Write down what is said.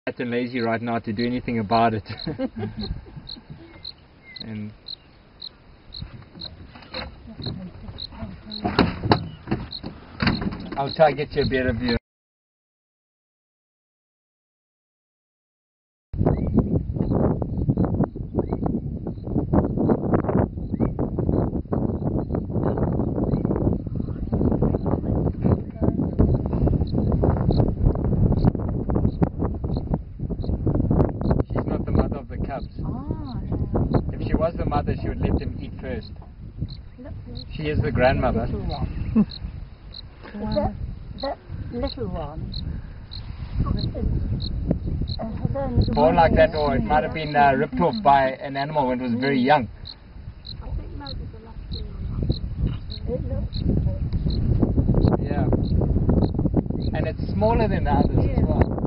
fat and lazy right now to do anything about it. And I'll try to get you a better view. She's not the mother of the cubs. If she was the mother, she would let them eat first. She is the grandmother. That little one. Born like that, or it might have been ripped off by an animal when it was very young. I think maybe the last one. Yeah. And it's smaller than the others as well.